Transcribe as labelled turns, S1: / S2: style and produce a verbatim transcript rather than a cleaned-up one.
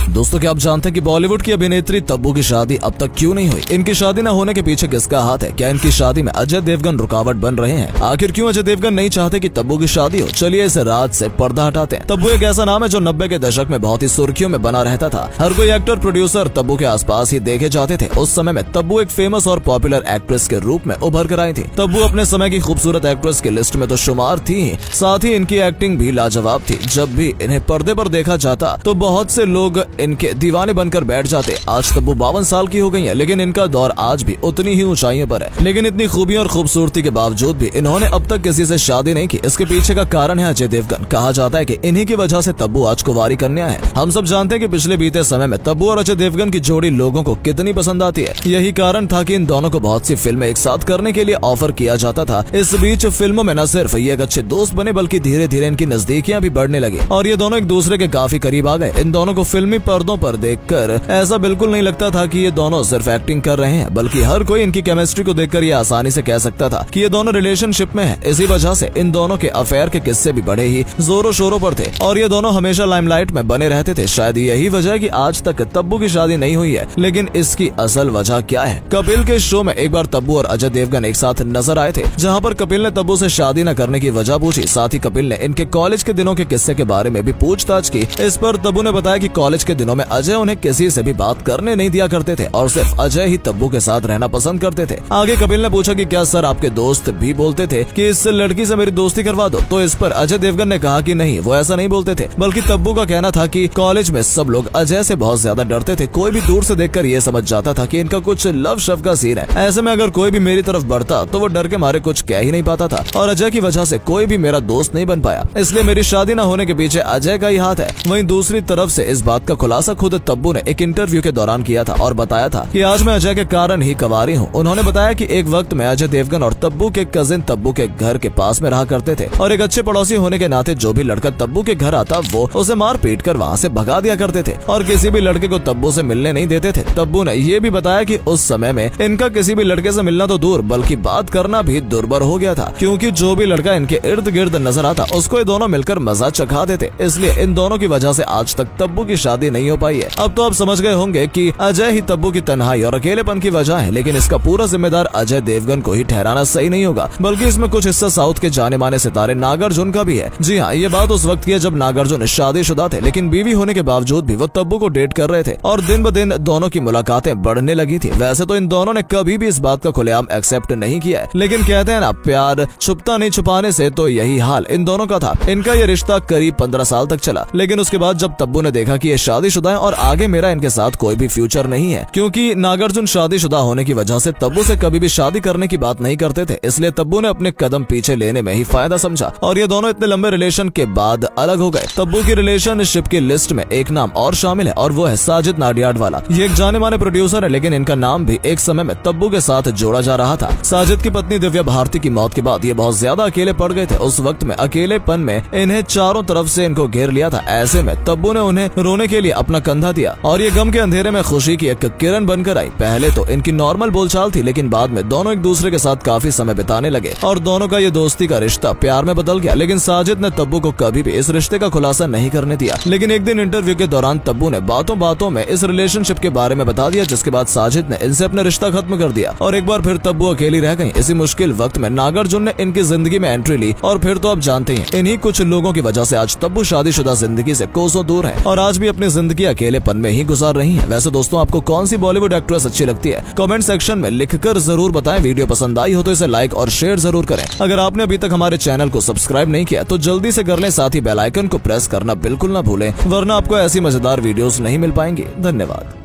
S1: दोस्तों क्या आप जानते हैं कि बॉलीवुड की अभिनेत्री तब्बू की शादी अब तक क्यों नहीं हुई? इनकी शादी न होने के पीछे किसका हाथ है? क्या इनकी शादी में अजय देवगन रुकावट बन रहे हैं? आखिर क्यों अजय देवगन नहीं चाहते कि तब्बू की शादी हो? चलिए इस राज से पर्दा हटाते हैं। तब्बू एक ऐसा नाम है जो नब्बे के दशक में बहुत ही सुर्खियों में बना रहता था। हर कोई एक्टर प्रोड्यूसर तब्बू के आसपास ही देखे जाते थे। उस समय में तब्बू एक फेमस और पॉपुलर एक्ट्रेस के रूप में उभर कर आई थी। तब्बू अपने समय की खूबसूरत एक्ट्रेस की लिस्ट में तो शुमार थी ही, साथ ही इनकी एक्टिंग भी लाजवाब थी। जब भी इन्हें पर्दे पर देखा जाता तो बहुत से लोग इनके दीवाने बनकर बैठ जाते। आज तब्बू बावन साल की हो गई है, लेकिन इनका दौर आज भी उतनी ही ऊंचाइयों पर है। लेकिन इतनी खूबी और खूबसूरती के बावजूद भी इन्होंने अब तक किसी से शादी नहीं की। इसके पीछे का कारण है अजय देवगन। कहा जाता है कि इन्हीं की वजह से तब्बू आज कुंवारी कन्या है। हम सब जानते हैं कि पिछले बीते समय में तब्बू और अजय देवगन की जोड़ी लोगों को कितनी पसंद आती है। यही कारण था कि इन दोनों को बहुत सी फिल्में एक साथ करने के लिए ऑफर किया जाता था। इस बीच फिल्मों में न सिर्फ ये एक अच्छे दोस्त बने, बल्कि धीरे धीरे इनकी नजदीकियां भी बढ़ने लगी और ये दोनों एक दूसरे के काफी करीब आ गए। इन दोनों को फिल्मी पर्दों पर देखकर ऐसा बिल्कुल नहीं लगता था कि ये दोनों सिर्फ एक्टिंग कर रहे हैं, बल्कि हर कोई इनकी केमिस्ट्री को देखकर ये आसानी से कह सकता था कि ये दोनों रिलेशनशिप में हैं। इसी वजह से इन दोनों के अफेयर के किस्से भी बड़े ही जोरों शोरों पर थे और ये दोनों हमेशा लाइमलाइट में बने रहते थे। शायद यही वजह है कि आज तक तब्बू की शादी नहीं हुई है। लेकिन इसकी असल वजह क्या है? कपिल के शो में एक बार तब्बू और अजय देवगन एक साथ नजर आए थे, जहाँ पर कपिल ने तब्बू से शादी न करने की वजह पूछी। साथ ही कपिल ने इनके कॉलेज के दिनों के किस्से के बारे में भी पूछताछ की। इस पर तब्बू ने बताया कि कॉलेज के दिनों में अजय उन्हें किसी से भी बात करने नहीं दिया करते थे और सिर्फ अजय ही तब्बू के साथ रहना पसंद करते थे। आगे कपिल ने पूछा कि क्या सर आपके दोस्त भी बोलते थे कि इस लड़की से मेरी दोस्ती करवा दो? तो इस पर अजय देवगन ने कहा कि नहीं, वो ऐसा नहीं बोलते थे, बल्कि तब्बू का कहना था कि कॉलेज में सब लोग अजय से बहुत ज्यादा डरते थे। कोई भी दूर से देखकर ये समझ जाता था कि इनका कुछ लव शव का सीन है। ऐसे में अगर कोई भी मेरी तरफ बढ़ता तो वो डर के मारे कुछ कह ही नहीं पाता था और अजय की वजह से कोई भी मेरा दोस्त नहीं बन पाया। इसलिए मेरी शादी न होने के पीछे अजय का ही हाथ है। वहीं दूसरी तरफ से इस बात का खुलासा खुद तब्बू ने एक इंटरव्यू के दौरान किया था और बताया था कि आज मैं अजय के कारण ही कुंवारी हूँ। उन्होंने बताया कि एक वक्त में अजय देवगन और तब्बू के कजिन तब्बू के घर के पास में रहा करते थे और एक अच्छे पड़ोसी होने के नाते जो भी लड़का तब्बू के घर आता वो उसे मार पीट कर वहाँ से भगा दिया करते थे और किसी भी लड़के को तब्बू से मिलने नहीं देते थे। तब्बू ने ये भी बताया कि उस समय में इनका किसी भी लड़के से मिलना तो दूर बल्कि बात करना भी दुर्बर हो गया था, क्योंकि जो भी लड़का इनके इर्द गिर्द नजर आता उसको ये दोनों मिलकर मजा चखा देते। इसलिए इन दोनों की वजह से आज तक तब्बू की शादी नहीं हो पाई है। अब तो आप समझ गए होंगे कि अजय ही तब्बू की तन्हाई और अकेलेपन की वजह है, लेकिन इसका पूरा जिम्मेदार अजय देवगन को ही ठहराना सही नहीं होगा, बल्कि इसमें कुछ हिस्सा साउथ के जाने माने सितारे नागार्जुन का भी है। जी हाँ, ये बात उस वक्त की है जब नागार्जुन शादीशुदा थे, लेकिन बीवी होने के बावजूद भी वो तब्बू को डेट कर रहे थे और दिन ब दिन दोनों की मुलाकातें बढ़ने लगी थी। वैसे तो इन दोनों ने कभी भी इस बात का खुलेआम एक्सेप्ट नहीं किया है, लेकिन कहते हैं ना, प्यार छुपता नहीं छुपाने से, तो यही हाल इन दोनों का था। इनका ये रिश्ता करीब पंद्रह साल तक चला, लेकिन उसके बाद जब तब्बू ने देखा कि ये शादीशुदा है और आगे मेरा इनके साथ कोई भी फ्यूचर नहीं है, क्योंकि नागार्जुन शादीशुदा होने की वजह से तब्बू से कभी भी शादी करने की बात नहीं करते थे, इसलिए तब्बू ने अपने कदम पीछे लेने में ही फायदा समझा और ये दोनों इतने लंबे रिलेशन के बाद अलग हो गए। तब्बू की रिलेशनशिप की लिस्ट में एक नाम और शामिल है और वो है साजिद नाडियाडवाला। ये एक जाने माने प्रोड्यूसर है, लेकिन इनका नाम भी एक समय में तब्बू के साथ जोड़ा जा रहा था। साजिद की पत्नी दिव्या भारती की मौत के बाद ये बहुत ज्यादा अकेले पड़ गए थे। उस वक्त में अकेलेपन में इन्हें चारों तरफ से इनको घेर लिया था। ऐसे में तब्बू ने उन्हें रोने के लिए अपना कंधा दिया और ये गम के अंधेरे में खुशी की एक किरण बनकर आई। पहले तो इनकी नॉर्मल बोलचाल थी, लेकिन बाद में दोनों एक दूसरे के साथ काफी समय बिताने लगे और दोनों का ये दोस्ती का रिश्ता प्यार में बदल गया। लेकिन साजिद ने तब्बू को कभी भी इस रिश्ते का खुलासा नहीं करने दिया। लेकिन एक दिन इंटरव्यू के दौरान तब्बू ने बातों बातों में इस रिलेशनशिप के बारे में बता दिया, जिसके बाद साजिद ने इनसे अपना रिश्ता खत्म कर दिया और एक बार फिर तब्बू अकेली रह गई। इसी मुश्किल वक्त में नागार्जुन ने इनकी जिंदगी में एंट्री ली और फिर तो आप जानते हैं, इन्हीं कुछ लोगों की वजह से आज तब्बू शादीशुदा जिंदगी से कोसों दूर है और आज भी अपनी जिंदगी अकेलेपन में ही गुजार रही है। वैसे दोस्तों, आपको कौन सी बॉलीवुड एक्ट्रेस अच्छी लगती है? कमेंट सेक्शन में लिखकर जरूर बताएं। वीडियो पसंद आई हो तो इसे लाइक और शेयर जरूर करें। अगर आपने अभी तक हमारे चैनल को सब्सक्राइब नहीं किया तो जल्दी से कर लें, साथ ही बेल आइकन को प्रेस करना बिल्कुल ना भूलें, वरना आपको ऐसी मजेदार वीडियोस नहीं मिल पाएंगी। धन्यवाद।